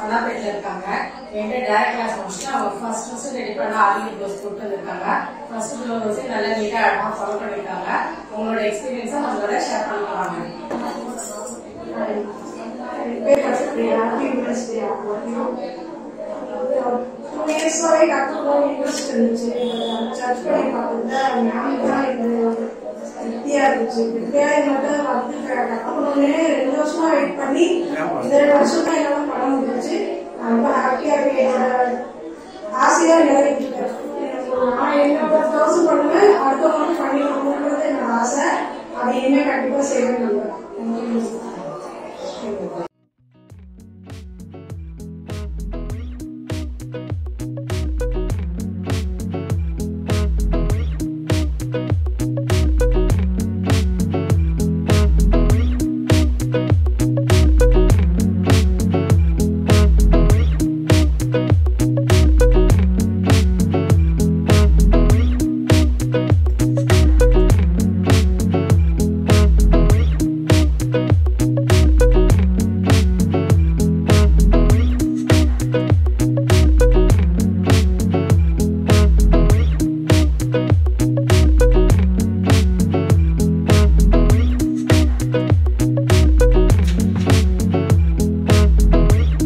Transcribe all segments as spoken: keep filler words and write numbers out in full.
பொன்னாப்பேட்டில் இருக்காங்க. என்கிட்ட direct class முடிச்சுட்டு அவங்க ஃபர்ஸ்ட் ஃபர்ஸ்ட் ரெடி பண்ண ஆர்மி ப்ளவுஸ் போட்டு வந்திருக்காங்க. ஃபர்ஸ்ட் ப்ளவுஸ் நல்லா நீட்டா அழகா ஃபாலோ பண்ணிருக்காங்க. உங்களோட எக்ஸ்பீரியன்ஸை நம்மளோட ஷேர் பண்ணிக்கிறாங்க. பேர் கற்றுக்கிறியா யூனிவர்சிட்டி டூ இயர்ஸாகவே கற்றுக்கணும் இன்ட்ரெஸ்ட் இருந்துச்சு. சர்ச் பண்ணி பார்த்தது மேம் தான் இது திருப்தியா இருந்துச்சு. திருப்தியா மட்டும் வந்து கற்றுக்கணும்னு ரெண்டு வருஷமா வெயிட் பண்ணி இந்த ரெண்டு வருஷம் தான் என்னால பண்ண முடிஞ்சிச்சு. நான் ரொம்ப ஹாப்பியா இருக்கேன். என்னோட ஆசையா நிறைவேற்றிருக்கேன். நான் என்னோட தௌசண்ட் பண்ணுவேன், அடுத்தவங்களுக்கு பண்ணி கொடுக்கணுன்றது என்னோட ஆசை. அதை இனிமே கண்டிப்பா செய்ய முடியும்.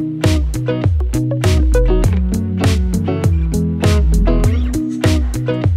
you